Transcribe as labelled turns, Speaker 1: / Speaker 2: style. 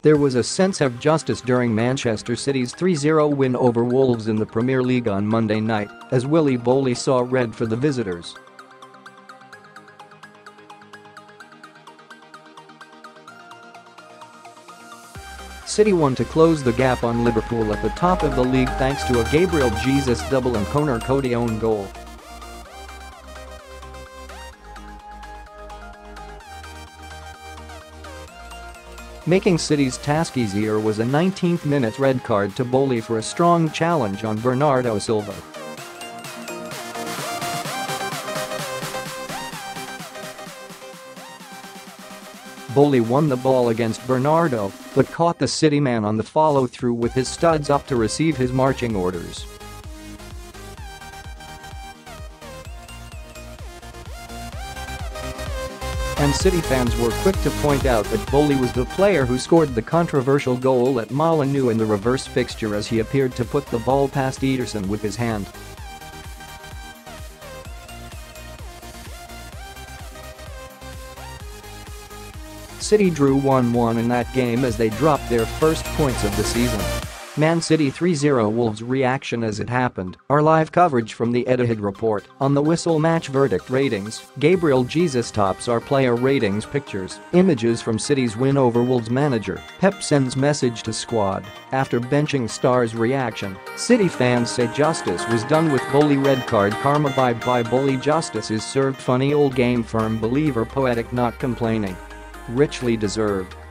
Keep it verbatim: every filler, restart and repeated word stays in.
Speaker 1: There was a sense of justice during Manchester City's three zero win over Wolves in the Premier League on Monday night, as Willy Boly saw red for the visitors. City won to close the gap on Liverpool at the top of the league thanks to a Gabriel Jesus double and Conor Coady own goal. Making City's task easier was a nineteenth minute red card to Boly for a strong challenge on Bernardo Silva. Boly won the ball against Bernardo, but caught the City man on the follow-through with his studs up to receive his marching orders. And City fans were quick to point out that Boly was the player who scored the controversial goal at Molineux in the reverse fixture as he appeared to put the ball past Ederson with his hand. City drew one one in that game as they dropped their first points of the season. Man City three zero Wolves reaction as it happened, our live coverage from the Etihad Report. On the whistle match verdict ratings, Gabriel Jesus tops our player ratings pictures. Images from City's win over Wolves manager, Pep sends message to squad. After benching stars reaction, City fans say justice was done with Boly red card karma by by Boly Justice is served funny old game firm believer Poetic Not complaining. Richly deserved.